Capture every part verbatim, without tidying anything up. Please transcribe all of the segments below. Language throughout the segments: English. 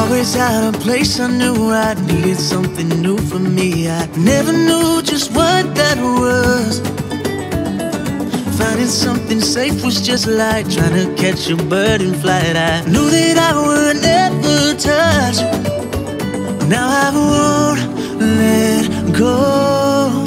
always out of place. I knew I needed something new for me. I never knew just what that was. Finding something safe was just like trying to catch a bird in flight. I knew that I would never touch. Now I won't let go.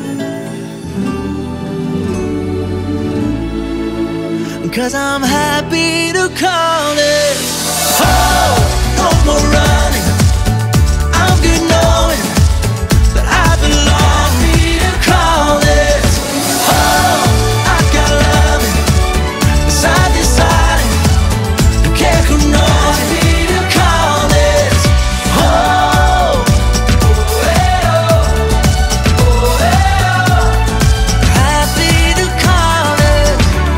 Cause I'm happy to call it home. No more running, I'm good knowing that I belong. Happy to call it home. I got love beside this side. Don't care who knows. Happy to call it home. Oh, eh, oh. Oh, eh, oh. Happy to call it.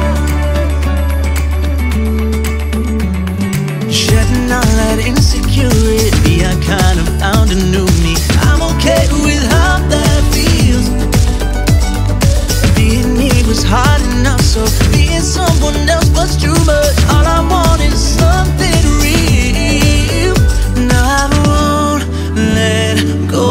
Shedding all that insecurity, I kind of found a new me. I'm okay with how that feels. Being me was hard enough, so being someone else was too much. All I want is something real. Now I won't let go.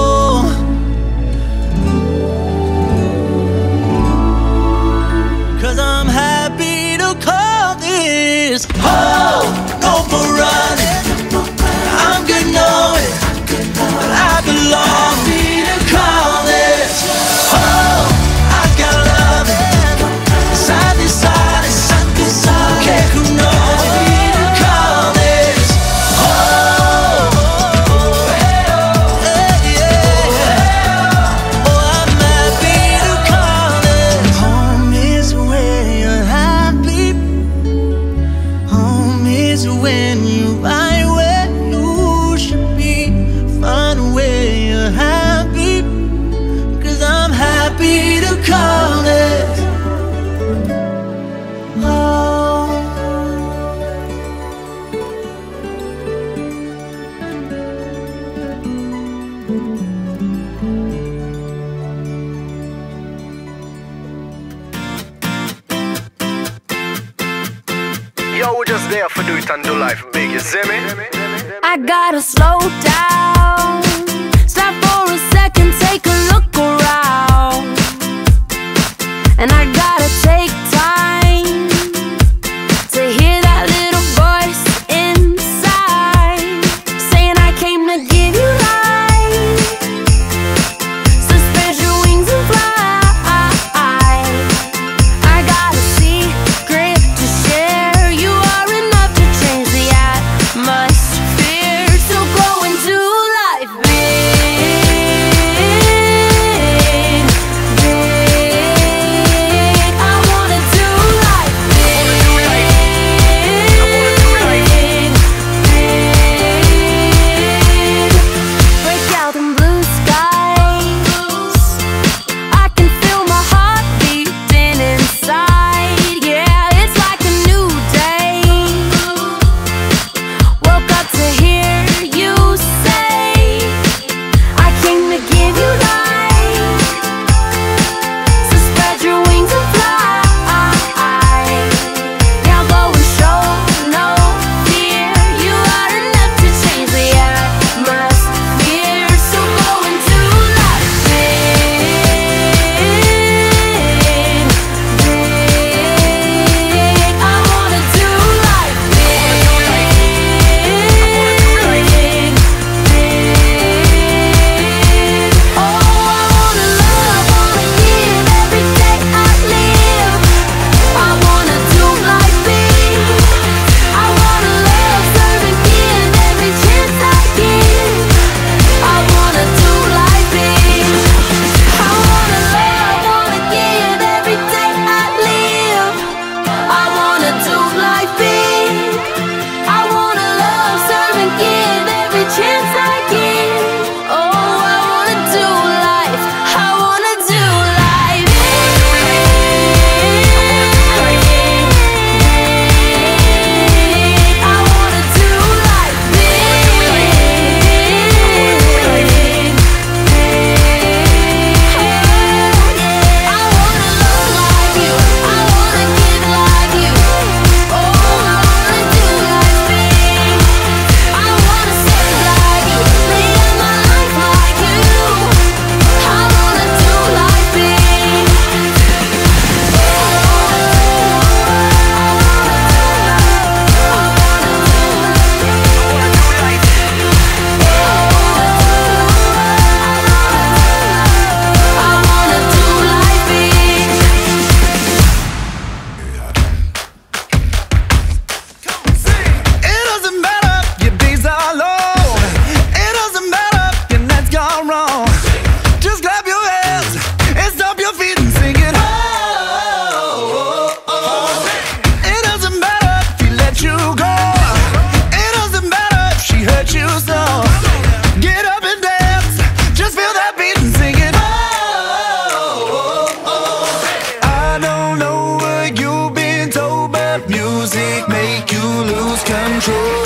Cause I'm happy to call this home. No more running, I'm good knowing that I belong. Happy to call this home. I got love beside this side, beside this side. Okay, who knows? Happy to call this home. Hey, yeah. Oh, I'm happy to call it home. Is where you're happy. Home is when you're right where you should be. Find where you're happy. Cause I'm happy to call it home. Yo, we're just there for do it and do life big, you see me? I gotta slow down, stop for a second, take a look around. And I gotta take time to hear that little voice inside saying I came to give you life. So spread your wings and fly. I got a secret to share. You are enough to change the atmosphere. So go into life big, big. I want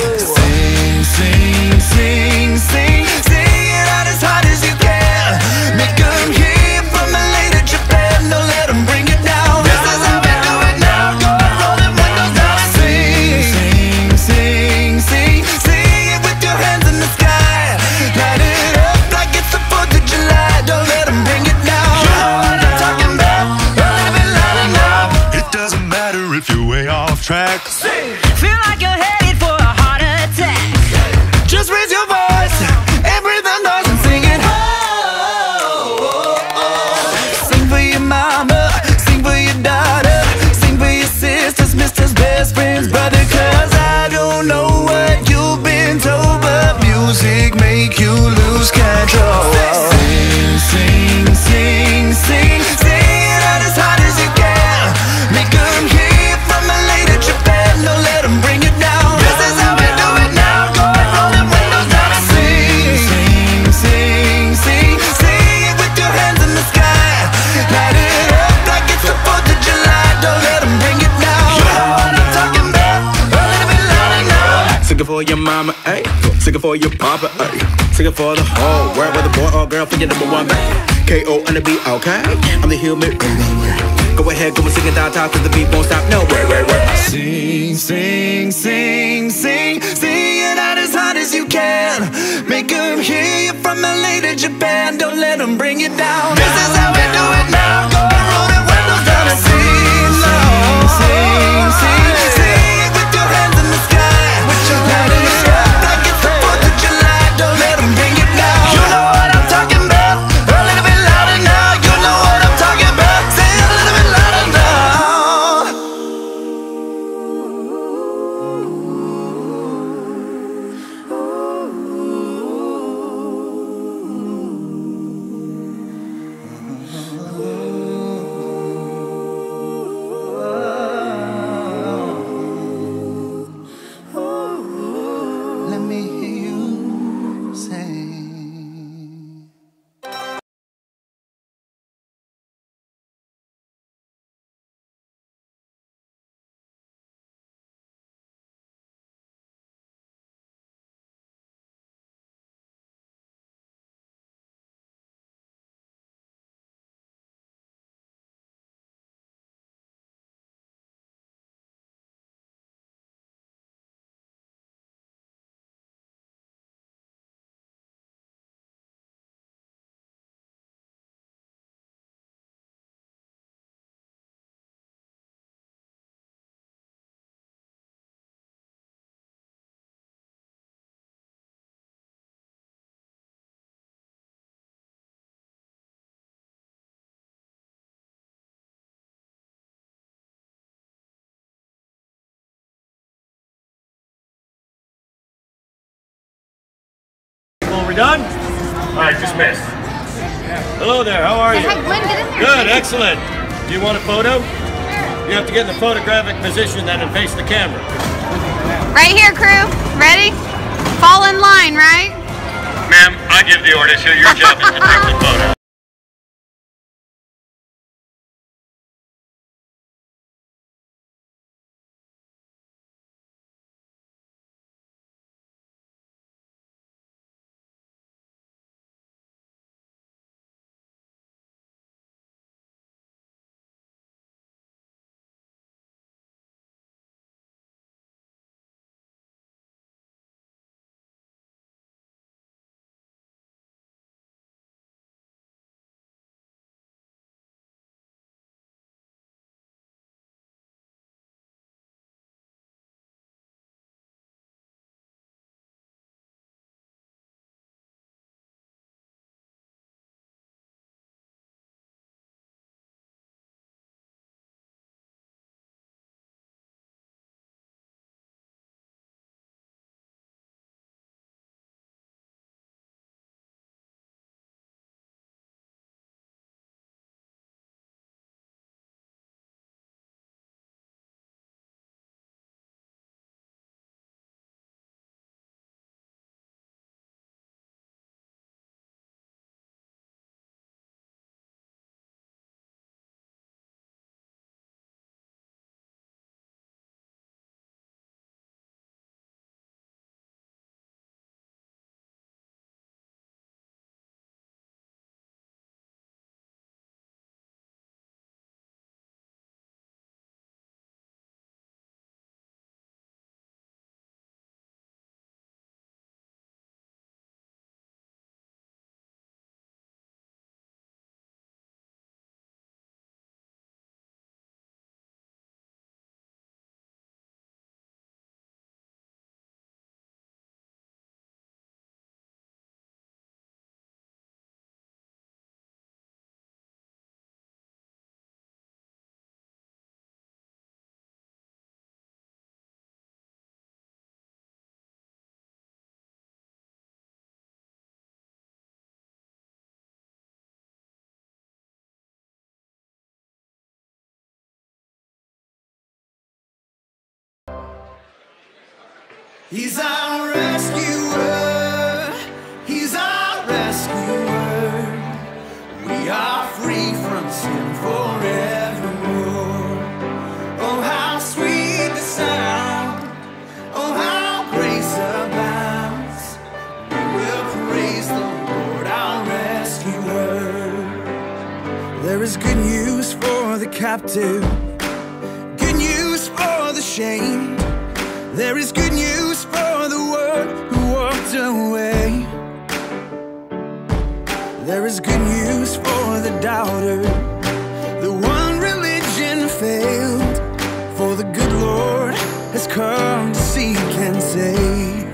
Sing, sing, sing, sing, sing it out as hard as you can. Make 'em hear from L A to Japan. Don't let 'em bring it down. This is how we do it now. Go and roll them windows down and sing, sing, sing, sing, sing it with your hands in the sky. Light it up like it's the fourth of July. Don't let 'em bring it down. You know what I'm talking about. A little bit louder now. It doesn't matter if you're way off track. Sing. Feel like you're headed for a heart attack. Just raise your voice and breathe the noise and sing it. Oh, oh, oh. Sing for your mama, sing for your daughter, sing for your sisters, misters, best friends, brother. 'Cause I don't know what you've been told, but music make you lose control. Sing, sing, sing, sing, sing it out as hard as you can. Make 'em hear from L A to Japan. Don't let 'em bring it down. This is how we do it now. Go and roll them windows down and sing, sing, sing, sing, sing it with your hands in the sky. Light it up like it's the fourth of July. Don't let 'em bring it down. You know what I'm talking about. A little bit louder now. Sing it for your mama, ayy. Sing it for your papa, ayy. Sing it for the whole world, whether boy or girl, for your number one man. K O on the beat, okay? I'm the human. Go ahead, go and sing it downtown, cause the beat won't stop. No, wait, wait, wait. Sing, sing, sing, sing, sing it out as hard as you can. Make 'em hear you from L A to Japan. Don't let 'em bring it down. This is how we do it now. Go and roll the windows down and sing, sing, sing, sing, sing it with your hands in the sky. Light it up like it's the fourth of July. Don't let 'em bring it down. You know what I'm talking about. A little bit louder now. You know what I'm talking about. Say it a little bit louder now. Let me hear you sing. We're done? All right, dismissed. Hello there, how are you? Hey, Glenn, get in there. Good, excellent. Do you want a photo? You have to get in the photographic position then and face the camera. Right here, crew. Ready? Fall in line, right? Ma'am, I give the orders, so your job is to take the photo. He's our rescuer. He's our rescuer. We are free from sin forevermore. Oh, how sweet the sound. Oh, how grace abounds. We will praise the Lord, our rescuer. There is good news for the captive, good news for the shamed. There is good news for the world who walked away. There is good news for the doubter, the one religion failed. For the good Lord has come to seek and save.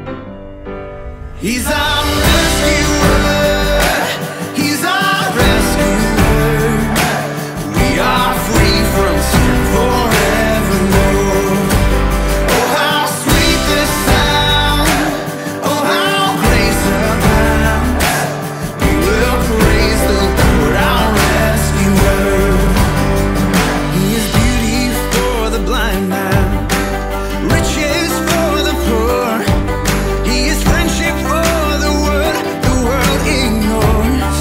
He's our rescuer. He's our rescuer. We are free from sin forevermore. Oh, how sweet the sound. Oh, how grace abounds. We will praise the Lord, our rescuer. He is beauty for the blind man, riches for the poor. He is friendship for the world, the world ignores.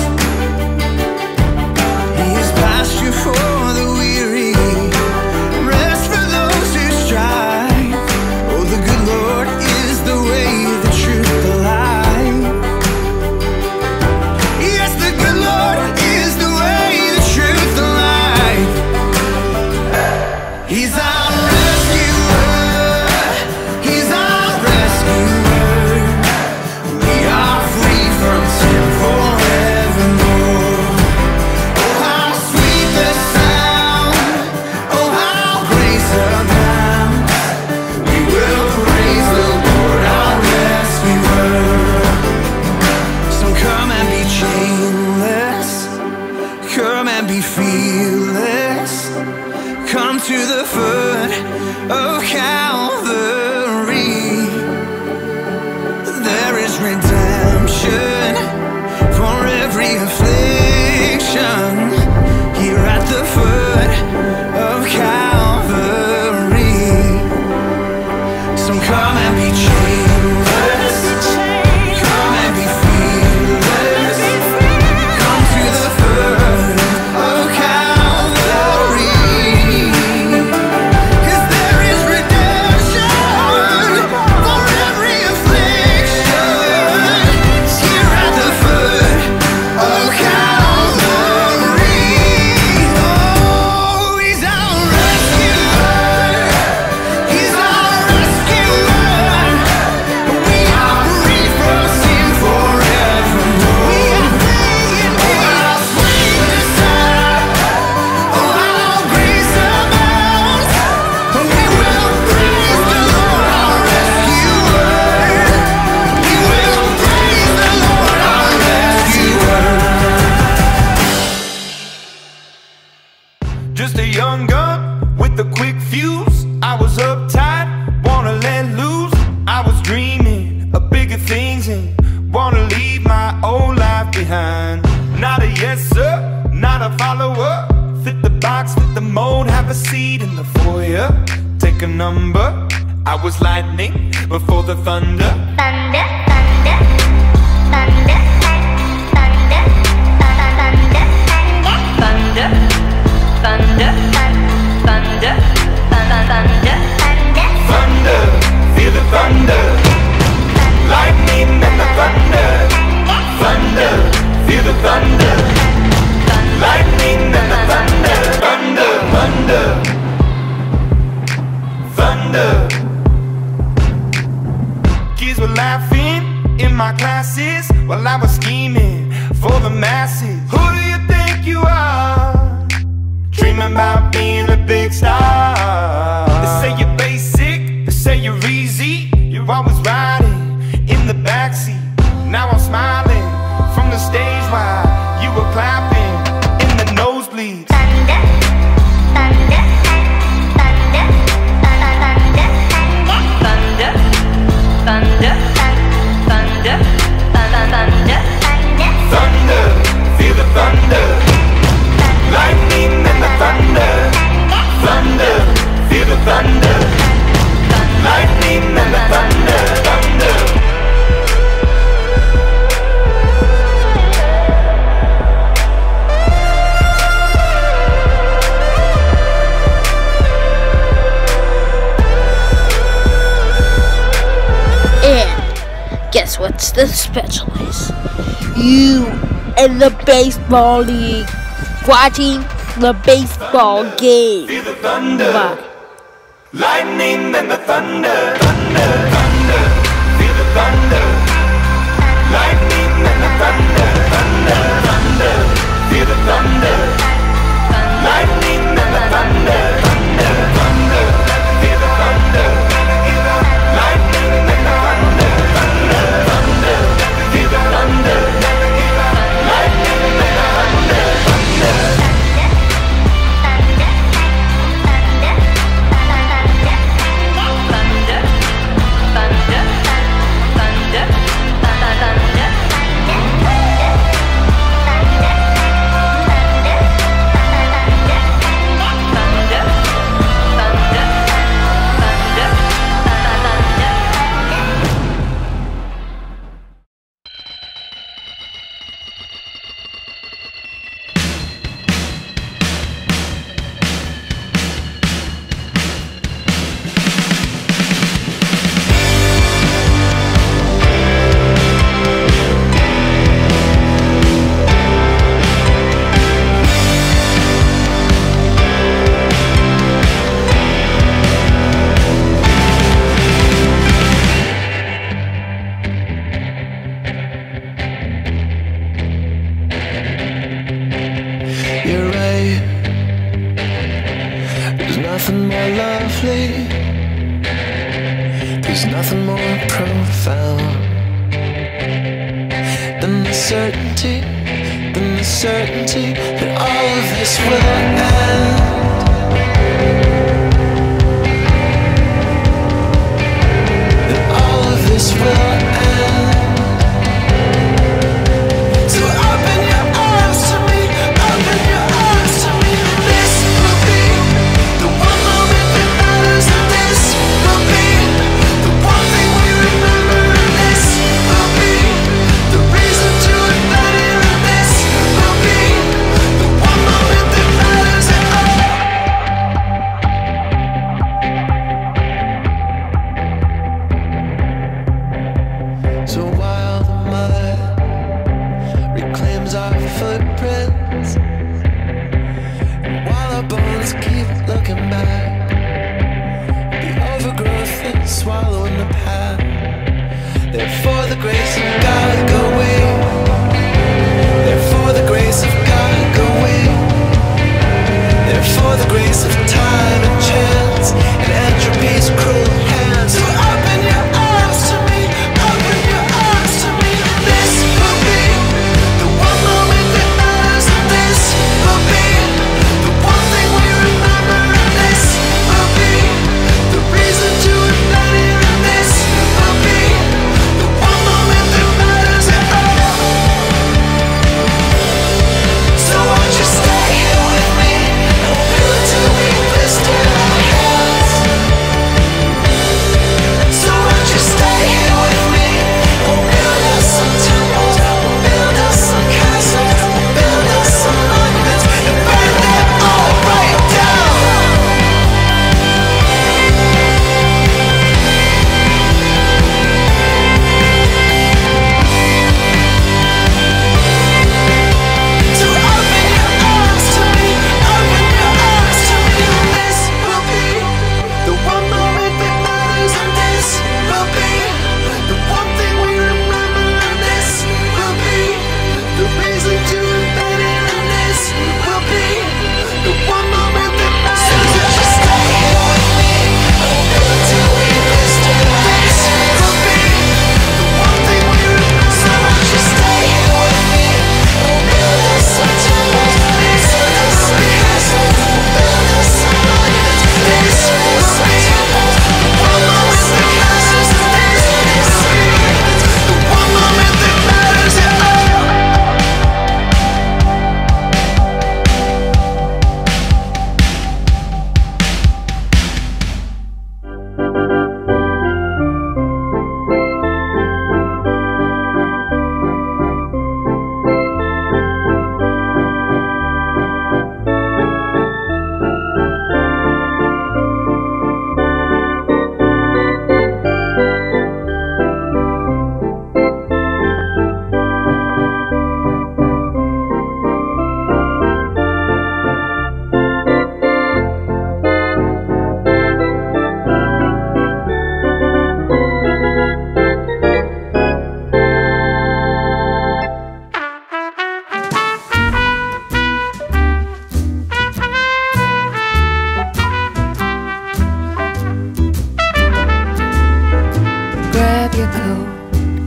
He is pasture for the weary, rest for those who strive. Oh, the good Lord is the way, the truth, the life. Yes, the good Lord is the way, the truth, the life. He's our rescuer. He's our rescuer. We are free from sin forevermore. Oh, how sweet the sound. Oh, how grace abounds. We will praise the Lord, our rescuer. So come and be chainless. Come and be fearless. Come to the foot of Calvary. There is redemption for every affliction. Here at the foot of Calvary. So come and be chainless. Come and be fearless. Come to the foot of Calvary. 'Cause there is redemption for every affliction. Here at the foot of Calvary. Oh, He's our rescuer. He's our rescuer. We are free from sin forevermore. We are free in Him. Oh, how sweet the sound. Oh, how grace abounds. We will praise the Lord, our rescuer. We will praise the Lord, our rescuer. Just a young gun with a quick fuse. I was uptight, wanna let loose. I was dreaming of bigger things and wanna leave my old life behind. Not a yes sir, not a follower. Fit the box, fit the mold, have a seat in the foyer. Take a number. I was lightning before the thunder. Thunder, thunder, thunder, thunder, thunder, thunder, thunder, thunder, thunder, Thunder, feel the thunder. Lightning and the thunder. Thunder, feel the thunder. Lightning and the thunder. Thunder, thunder, thunder. Kids were laughing in my classes while I was scheming for the masses. Who do you think you are? Dreaming about being a big star. They say you're basic, they say you're easy. You're always riding in the backseat. Now I'm smiling from the stage while you were clapping in the nosebleeds. thunder, thunder, thunder, thunder, thunder, thunder, thunder, thunder, Thunder, feel the thunder. Lightning and the thunder. Thunder, feel the guess what's the specialist? You and the baseball league watching the baseball game. Feel the thunder, Bye. lightning and the thunder, thunder, thunder. Feel the thunder, lightning and the thunder, thunder, thunder. Feel the thunder, lightning and the thunder, thunder, thunder. Feel the thunder, lightning and the thunder, thunder, thunder. Feel the thunder, lightning and the thunder, thunder. You're right. There's nothing more lovely. There's nothing more profound than the certainty, than the certainty that all of this will end. That all of this will end. So open your arms to me, open your arms to me. This will be the one moment that matters, and this will be the one thing we remember, and this will be the reason to look better, and this will be the one moment that matters at all.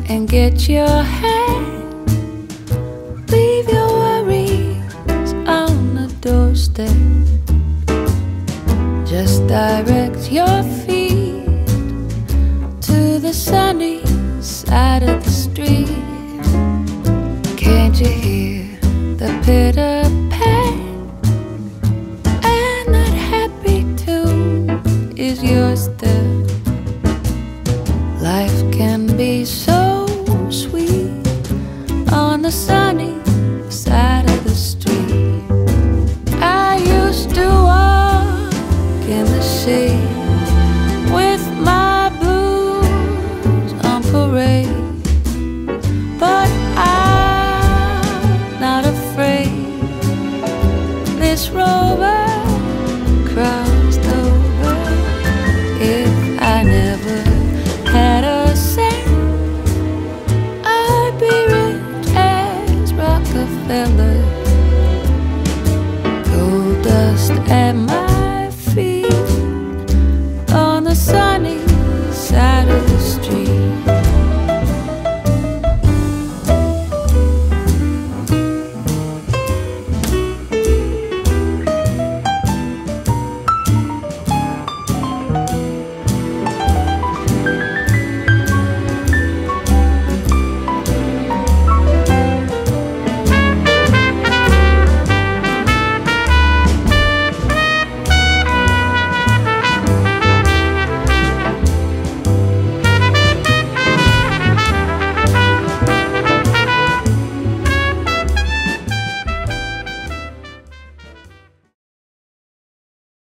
and get your hand. Leave your worries on the doorstep. Just direct your feet to the sunny side of the street. Can't you hear the pill?